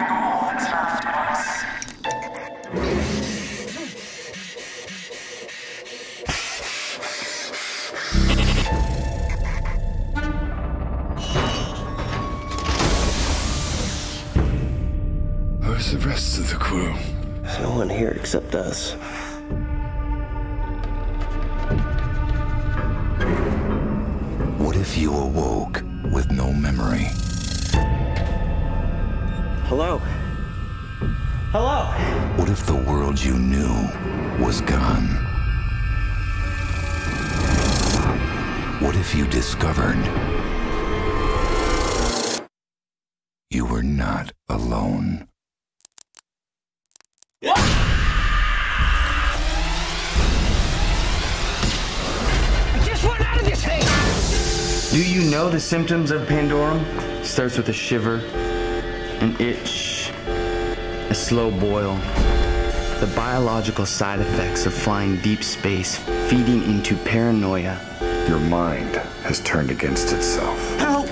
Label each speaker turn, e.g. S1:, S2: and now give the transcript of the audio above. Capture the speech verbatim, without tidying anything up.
S1: all that's left of us.
S2: Where's the rest of the crew?
S3: There's no one here except us.
S4: What if you awoke with no memory?
S3: Hello? Hello?
S4: What if the world you knew was gone? What if you discovered you were not alone?
S5: I just want out of this thing!
S6: Do you know the symptoms of pandorum? Starts with a shiver, an itch, a slow boil. The biological side effects of flying deep space, feeding into paranoia.
S2: Your mind has turned against itself.
S1: No!